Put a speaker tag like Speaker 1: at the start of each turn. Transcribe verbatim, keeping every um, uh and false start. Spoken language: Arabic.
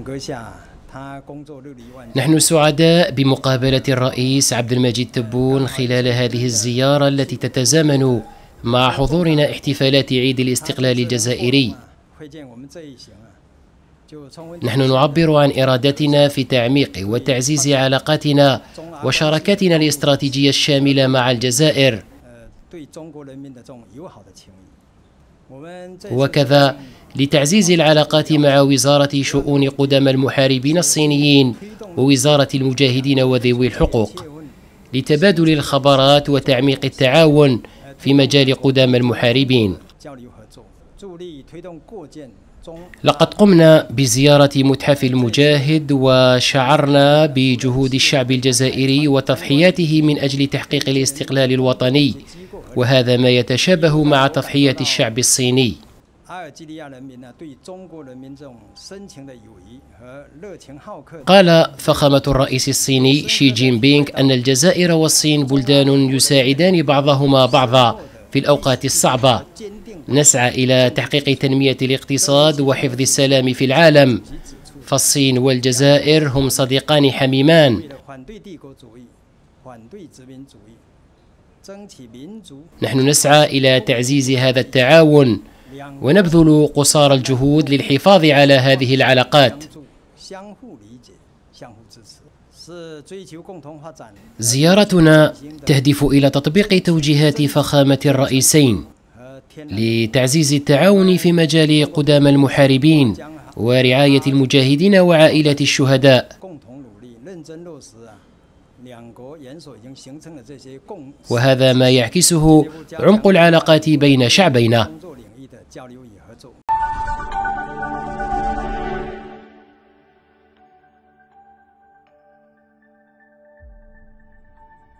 Speaker 1: نحن سعداء بمقابلة الرئيس عبد المجيد تبون خلال هذه الزيارة التي تتزامن مع حضورنا احتفالات عيد الاستقلال الجزائري. نحن نعبر عن إرادتنا في تعميق وتعزيز علاقاتنا وشراكتنا الاستراتيجية الشاملة مع الجزائر، وكذا لتعزيز العلاقات مع وزارة شؤون قدامى المحاربين الصينيين ووزارة المجاهدين وذوي الحقوق لتبادل الخبرات وتعميق التعاون في مجال قدامى المحاربين. لقد قمنا بزيارة متحف المجاهد وشعرنا بجهود الشعب الجزائري وتضحياته من أجل تحقيق الاستقلال الوطني، وهذا ما يتشابه مع تضحيات الشعب الصيني. قال فخامة الرئيس الصيني شي جين بينغ أن الجزائر والصين بلدان يساعدان بعضهما بعضا في الأوقات الصعبة. نسعى إلى تحقيق تنمية الاقتصاد وحفظ السلام في العالم، فالصين والجزائر هم صديقان حميمان. نحن نسعى إلى تعزيز هذا التعاون ونبذل قصارى الجهود للحفاظ على هذه العلاقات. زيارتنا تهدف إلى تطبيق توجيهات فخامة الرئيسين لتعزيز التعاون في مجال قدامى المحاربين ورعاية المجاهدين وعائلات الشهداء، وهذا ما يعكسه عمق العلاقات بين شعبينا.